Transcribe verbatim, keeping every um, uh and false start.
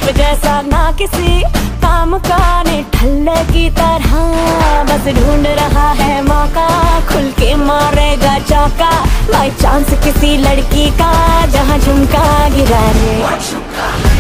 रूप जैसा ना किसी काम का, ने ठल्ले की तरह बस ढूंढ रहा है मौका, खुल के मारेगा चौका बाई चांस किसी लड़की का, जहाँ झुमका गिरा रे।